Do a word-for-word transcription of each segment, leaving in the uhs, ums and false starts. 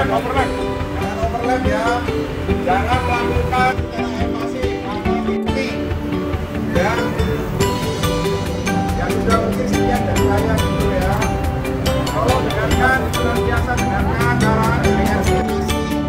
Jangan overlap. Jangan overlap ya. Jangan melakukan emosi atau ini. Ya. Yang sudah mungkin sekian dari saya dulu ya. Tolong dengarkan, senantiasa dengarkan arahan dengan situasi.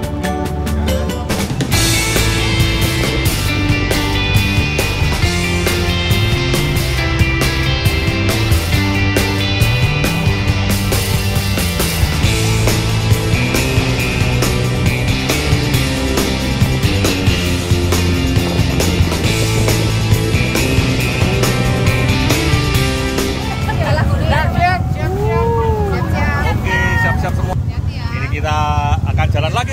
Jalan lagi.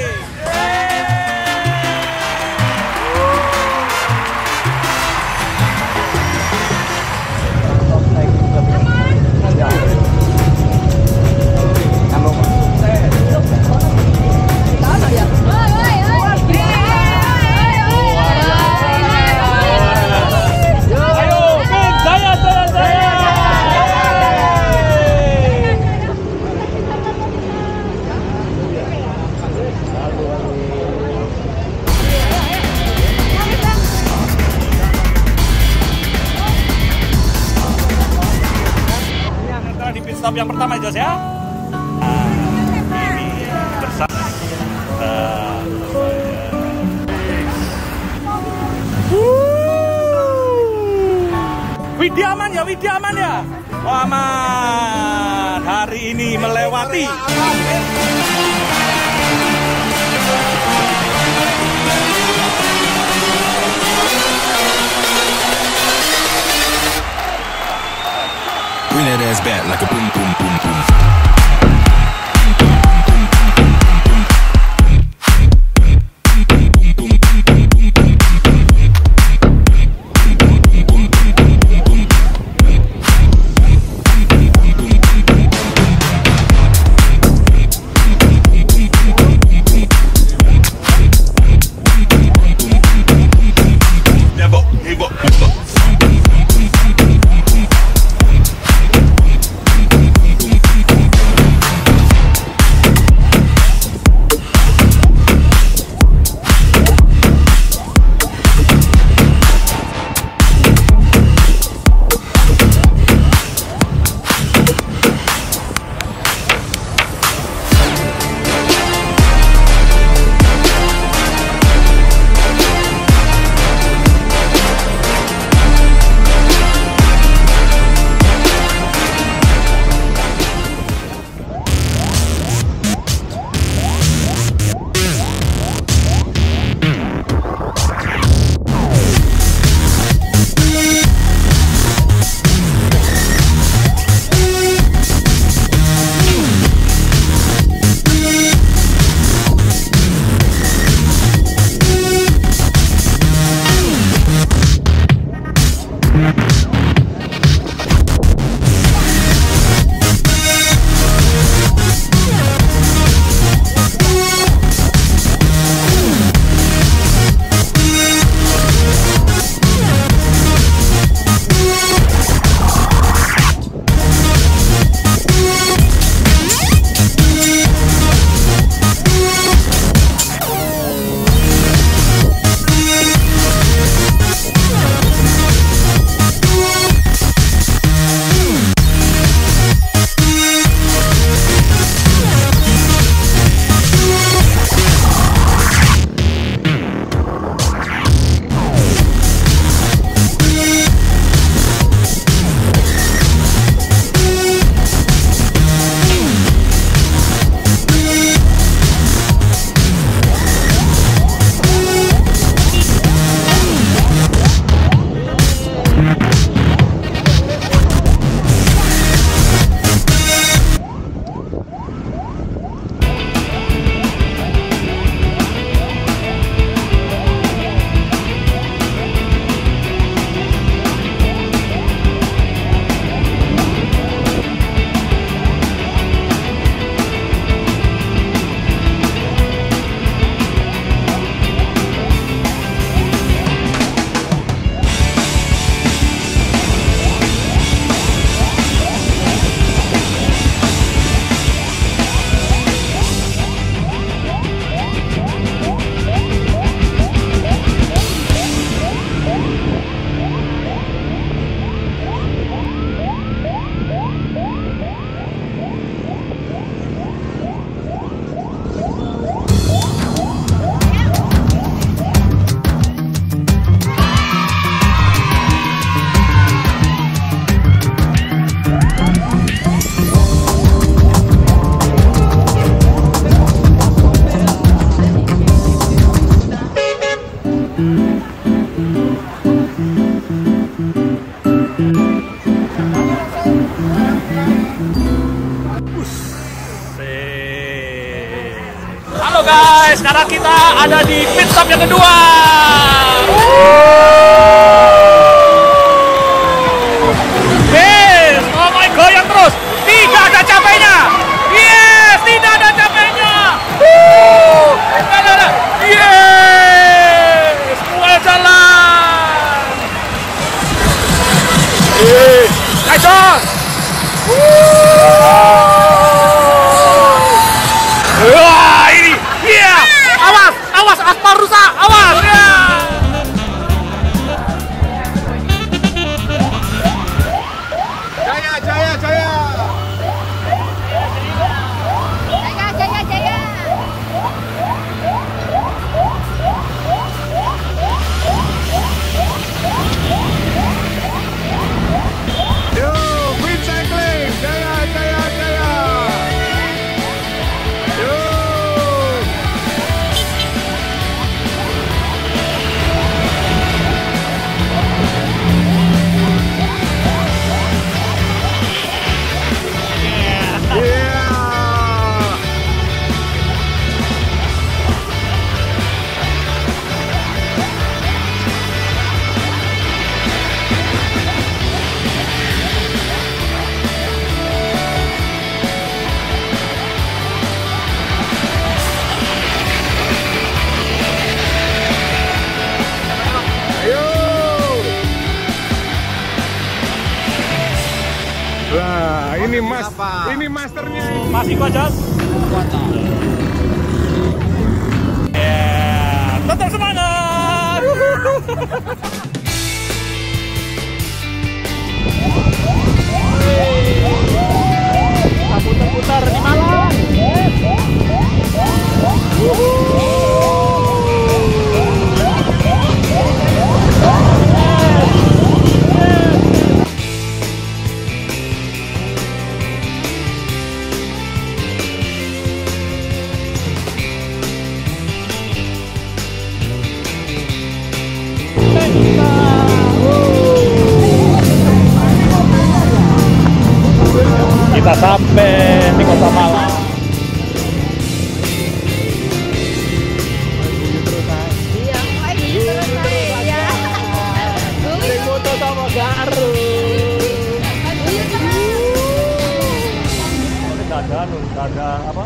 Stop yang pertama Jos ya. Nah, ini bersama. Uh, Widi aman ya, Widi aman ya. Oh, aman. Hari ini melewati. Bring that ass back like a boom, boom, boom, boom. Never give up, give up. Halo guys, sekarang kita ada di pit stop yang kedua. Yes, oh my goyang terus. Tidak ada capeknya. Yes, tidak ada capeknya. Woo, tidak ada. Yes, semuanya jalan. Yes, nice on. Wah, ini, iya, awas, awas, aspal rusak, awas, ya. Jaya, jaya, jaya. Jaya, jaya, jaya. Yo, quit cycling. Jaya, jaya, jaya. Yo. Yeah. Ayo. Wah, ini mas, ini masternya. Masih kuat, Jon? Yeah, tetap semangat. Kita putar-putar di Malang. Kita sampai di kota Malang. Iya, lagi terus saya. Naik foto sama Garu. Nggak ada, nggak ada apa?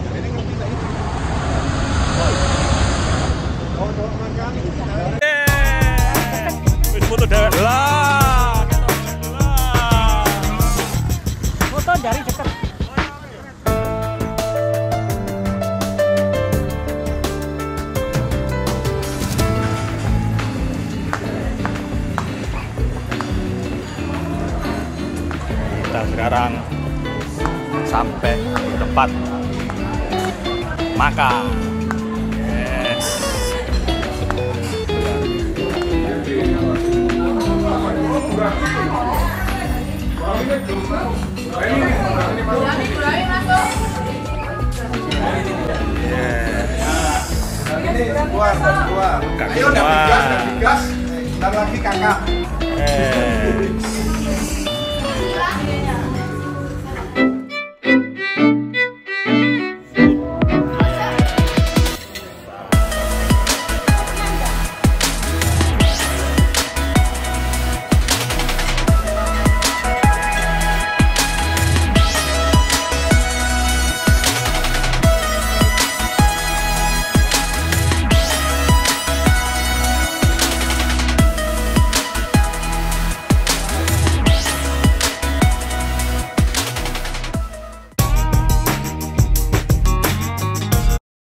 Wis foto dewek lah. Foto dari dekat. Kita sekarang sampai di tempat makan. Yes. Keluar, keluar. Ayo, udah digas, udah digas. Ntar lagi kakak. Eh.